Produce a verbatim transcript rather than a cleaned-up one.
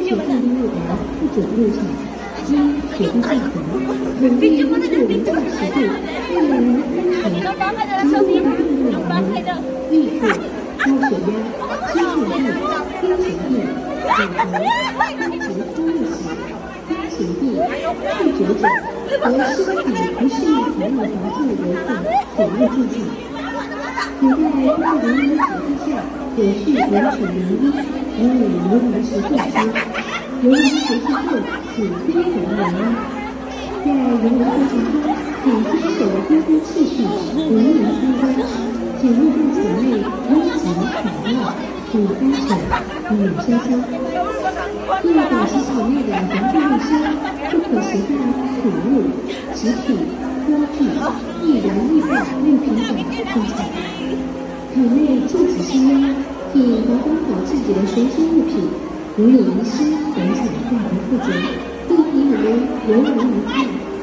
是降低路达不准入场。一、铁道下河，努力帮助人驾驶队为了人安全，经过大路的路人预付、高血压、心脏病、癫痫病、骨头、及多路型、发情病、拒绝者和身体不适应铁路环境的游客铁路进场。有待公务人员指挥下，有序严惩人一，以免如临时过失。游人学习后，请遵从人一。在游人过程中，请遵守规规秩序，人人参观。请入境前内拥挤吵闹，注意安全，避免受伤。入岛洗场内的环境卫生，不可携带土物、食品、锅具、易燃易爆物品等进场。场内禁止吸烟，替环保保质节随身物品，如有遗失，本场共同负责。并以游人游人无碍。